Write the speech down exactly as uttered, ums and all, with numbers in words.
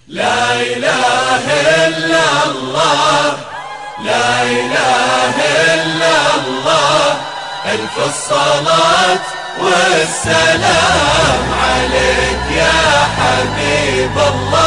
لا إله إلا الله، لا إله إلا الله، ألف الصلاة والسلام عليك يا حبيب الله.